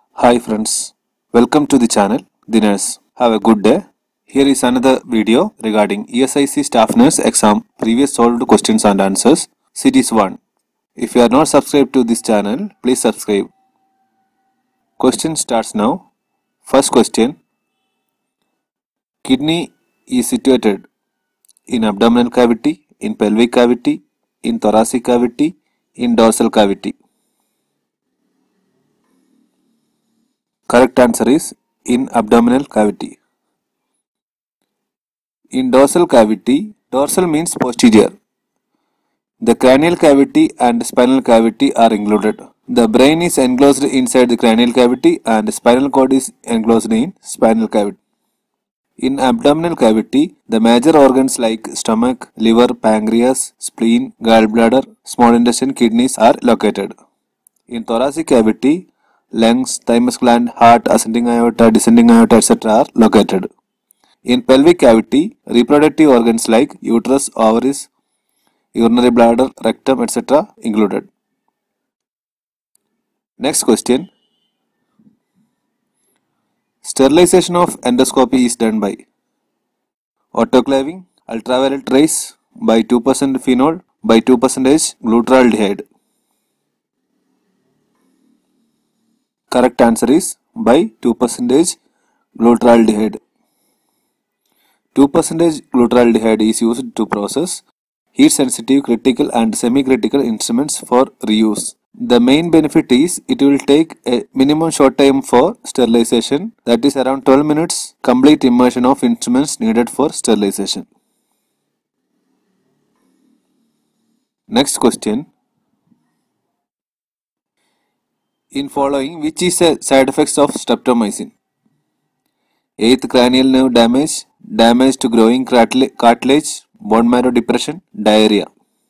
Hi friends, welcome to the channel, The Nurse. Have a good day. Here is another video regarding ESIC Staff Nurse Exam Previous Solved Questions and Answers, Series 1. If you are not subscribed to this channel, please subscribe. Question starts now. First question. Kidney is situated in abdominal cavity, in pelvic cavity, in thoracic cavity, in dorsal cavity. Correct answer is in abdominal cavity. In dorsal cavity, dorsal means posterior. The cranial cavity and spinal cavity are included. The brain is enclosed inside the cranial cavity and spinal cord is enclosed in spinal cavity. In abdominal cavity, the major organs like stomach, liver, pancreas, spleen, gallbladder, small intestine, kidneys are located. In thoracic cavity, lungs, thymus gland, heart, ascending aorta, descending aorta, etc. are located. In pelvic cavity, reproductive organs like uterus, ovaries, urinary bladder, rectum, etc. included. Next question. Sterilization of endoscopy is done by autoclaving, ultraviolet rays, by 2% phenol, by 2% glutaraldehyde. Correct answer is by 2% glutaraldehyde. 2% glutaraldehyde is used to process heat-sensitive, critical and semi-critical instruments for reuse. The main benefit is it will take a minimum short time for sterilization, that is around 12 minutes complete immersion of instruments needed for sterilization. Next question. In following, which is a side effects of streptomycin? 8th cranial nerve damage, damage to growing cartilage, bone marrow depression, diarrhea.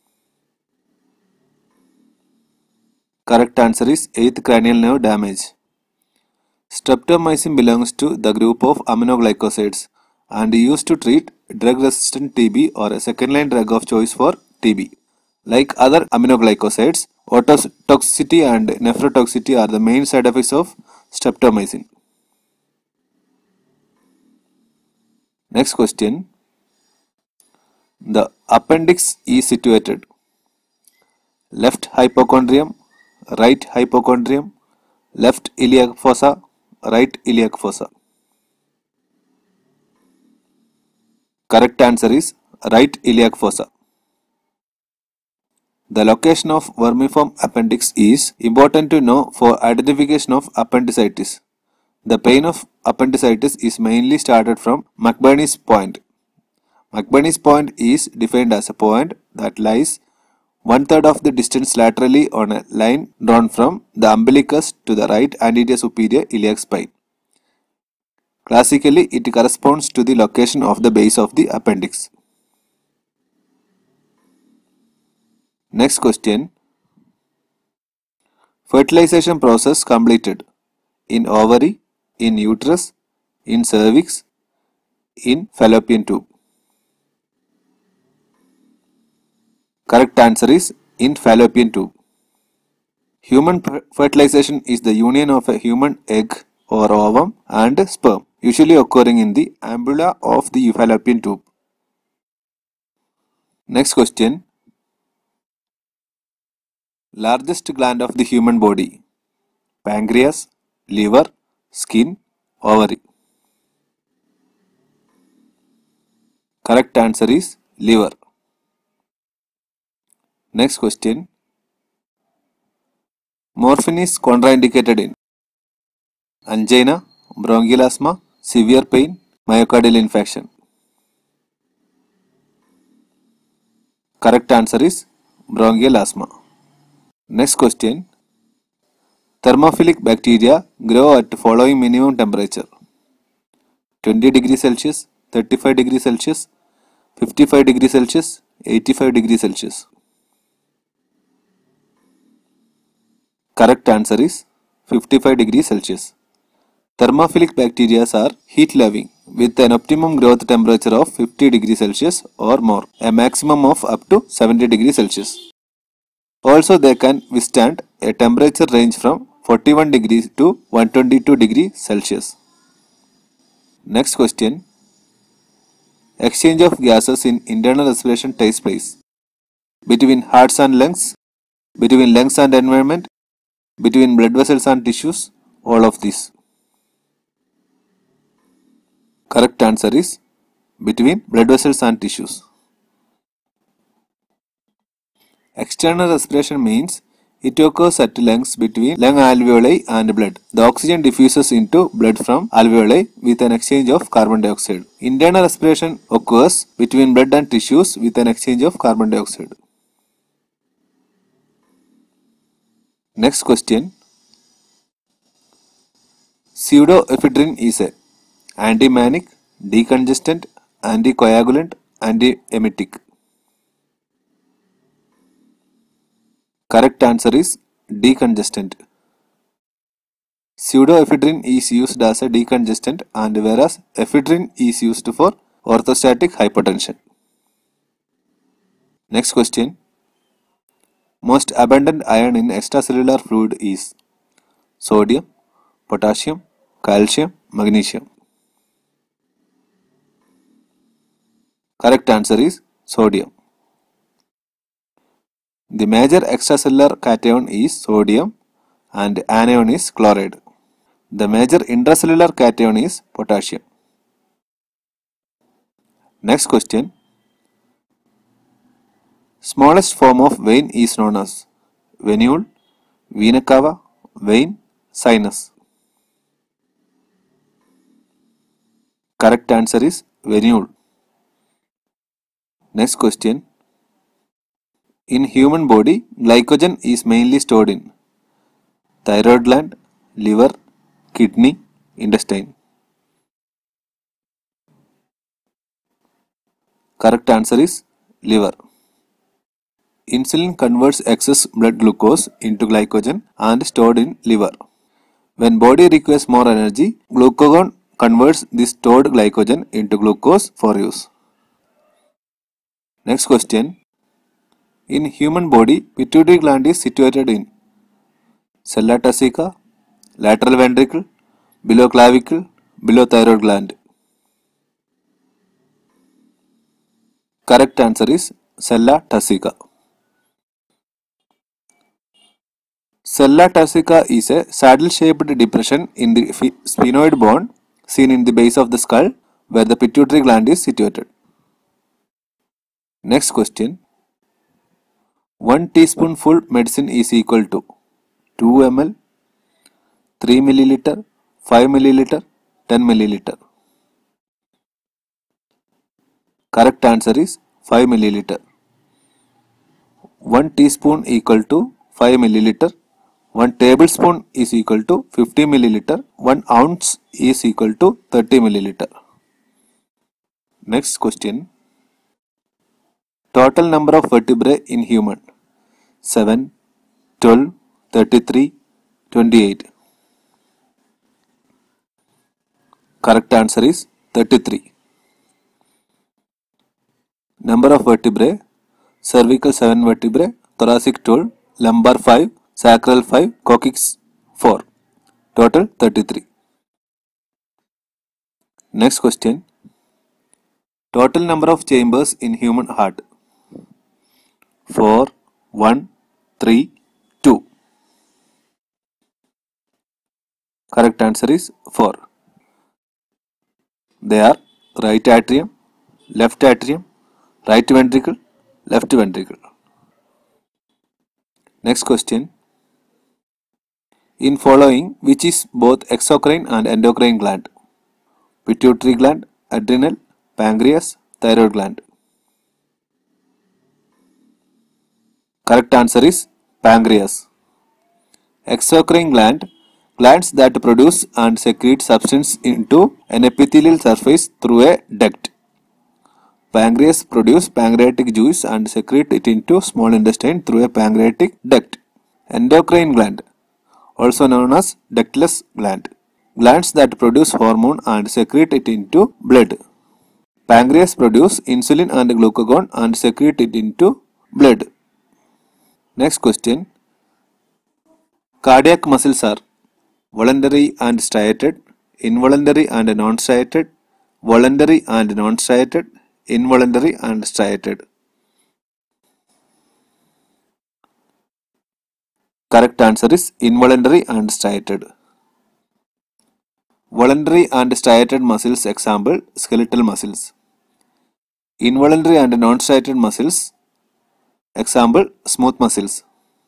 Correct answer is 8th cranial nerve damage. Streptomycin belongs to the group of aminoglycosides and used to treat drug-resistant TB or a second-line drug of choice for TB. Like other aminoglycosides, ototoxicity and nephrotoxicity are the main side effects of streptomycin. Next question. The appendix is situated left hypochondrium, right hypochondrium, left iliac fossa, right iliac fossa. Correct answer is right iliac fossa. The location of vermiform appendix is important to know for identification of appendicitis. The pain of appendicitis is mainly started from McBurney's point. McBurney's point is defined as a point that lies 1/3 of the distance laterally on a line drawn from the umbilicus to the right anterior superior iliac spine. Classically, it corresponds to the location of the base of the appendix. Next question. Fertilization process completed in ovary, in uterus, in cervix, in fallopian tube. Correct answer is in fallopian tube. Human fertilization is the union of a human egg or ovum and sperm, usually occurring in the ampulla of the fallopian tube. Next question. Largest gland of the human body: pancreas, liver, skin, ovary. Correct answer is liver. Next question. Morphine is contraindicated in angina, bronchial asthma, severe pain, myocardial infarction. Correct answer is bronchial asthma. Next question. Thermophilic bacteria grow at following minimum temperature: 20 degrees Celsius, 35 degrees Celsius, 55 degrees Celsius, 85 degrees Celsius. Correct answer is 55 degrees Celsius. Thermophilic bacteria are heat-loving with an optimum growth temperature of 50 degrees Celsius or more, a maximum of up to 70 degrees Celsius. Also, they can withstand a temperature range from 41 degrees to 122 degrees Celsius. Next question. Exchange of gases in internal respiration takes place between hearts and lungs, between lungs and environment, between blood vessels and tissues, all of these. Correct answer is between blood vessels and tissues. External respiration means it occurs at lungs between lung alveoli and blood. The oxygen diffuses into blood from alveoli with an exchange of carbon dioxide. Internal respiration occurs between blood and tissues with an exchange of carbon dioxide. Next question. Pseudoephedrine is a antimanic, decongestant, anticoagulant, antiemetic. Correct answer is decongestant. Pseudoephedrine is used as a decongestant and whereas ephedrine is used for orthostatic hypotension. Next question. Most abundant iron in extracellular fluid is sodium, potassium, calcium, magnesium. Correct answer is sodium. The major extracellular cation is sodium and anion is chloride. The major intracellular cation is potassium. Next question. Smallest form of vein is known as venule, vena cava, vein, sinus. Correct answer is venule. Next question. In human body, glycogen is mainly stored in thyroid gland, liver, kidney, intestine. Correct answer is liver. Insulin converts excess blood glucose into glycogen and stored in liver. When body requires more energy, glucagon converts this stored glycogen into glucose for use. Next question. In human body, pituitary gland is situated in sella turcica, lateral ventricle, below clavicle, below thyroid gland. Correct answer is sella turcica. Sella turcica is a saddle-shaped depression in the sphenoid bone seen in the base of the skull where the pituitary gland is situated. Next question. 1 teaspoonful medicine is equal to 2 ml, 3 milliliter, 5 milliliter, 10 milliliter. Correct answer is 5 milliliter. 1 teaspoon equal to 5 milliliter. 1 tablespoon is equal to 50 milliliter. 1 ounce is equal to 30 milliliter. Next question. Total number of vertebrae in human: 7, 12, 33, 28. Correct answer is 33. Number of vertebrae: cervical 7 vertebrae, thoracic 12, lumbar 5, sacral 5, coccyx 4. Total 33. Next question. Total number of chambers in human heart: 4, 1, 3, 2. Correct answer is 4. They are right atrium, left atrium, right ventricle, left ventricle. Next question. In following, which is both exocrine and endocrine gland? Pituitary gland, adrenal, pancreas, thyroid gland. Correct answer is pancreas. Exocrine gland, glands that produce and secrete substance into an epithelial surface through a duct. Pancreas produce pancreatic juice and secrete it into small intestine through a pancreatic duct. Endocrine gland, also known as ductless gland, glands that produce hormone and secrete it into blood. Pancreas produce insulin and glucagon and secrete it into blood. Next question. Cardiac muscles are voluntary and striated, involuntary and non-striated, voluntary and non-striated, involuntary and striated. Correct answer is involuntary and striated. Voluntary and striated muscles example skeletal muscles. Involuntary and non-striated muscles example smooth muscles.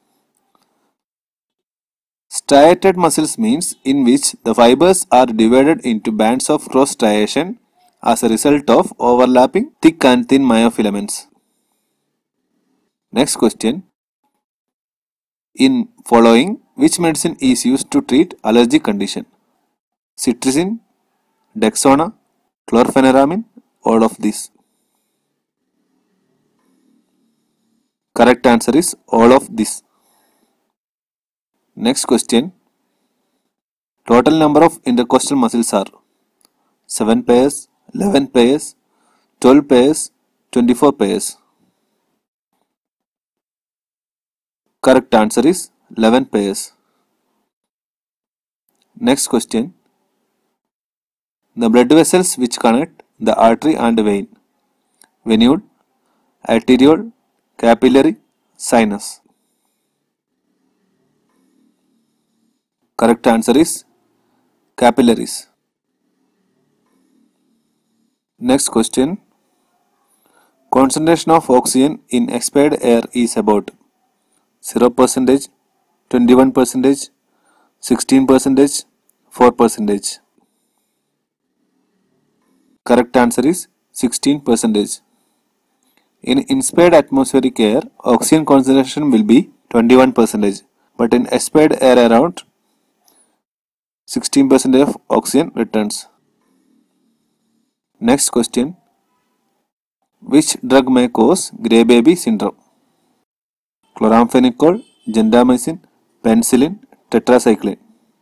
Striated muscles means in which the fibers are divided into bands of cross striation as a result of overlapping thick and thin myofilaments. Next question. In following, which medicine is used to treat allergic condition? Cetirizine, Dexona, chlorpheniramine, all of these. Correct answer is all of this. Next question. Total number of intercostal muscles are 7 pairs, 11 pairs, 12 pairs, 24 pairs. Correct answer is 11 pairs. Next question. The blood vessels which connect the artery and vein. Venule, arteriole, capillary, sinus. Correct answer is capillaries. Next question. Concentration of oxygen in expired air is about 0%, 21%, 16%, 4%. Correct answer is 16%. In inspired atmospheric air, oxygen concentration will be 21%, but in expired air around 16% of oxygen returns. Next question. Which drug may cause grey baby syndrome? Chloramphenicol, gentamicin, penicillin, tetracycline.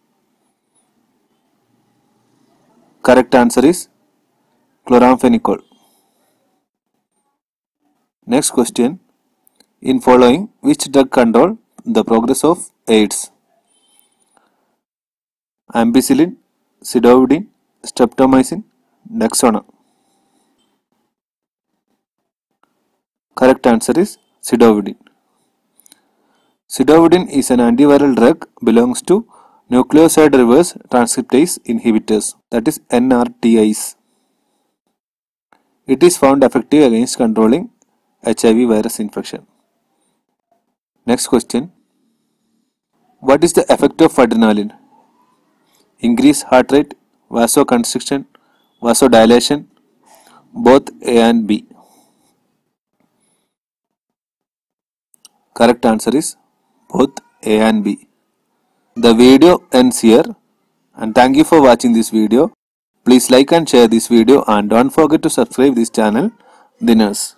Correct answer is chloramphenicol. Next question. In following, which drug control the progress of AIDS? Ampicillin, sidovudine, streptomycin, Dexona. Correct answer is sidovudine. Sidovudine is an antiviral drug belongs to nucleoside reverse transcriptase inhibitors, that is NRTIs. It is found effective against controlling HIV virus infection. Next question. What is the effect of adrenaline? Increase heart rate, vasoconstriction, vasodilation, both A and B. Correct answer is both A and B. The video ends here, and thank you for watching this video. Please like and share this video and don't forget to subscribe this channel, The Nurse.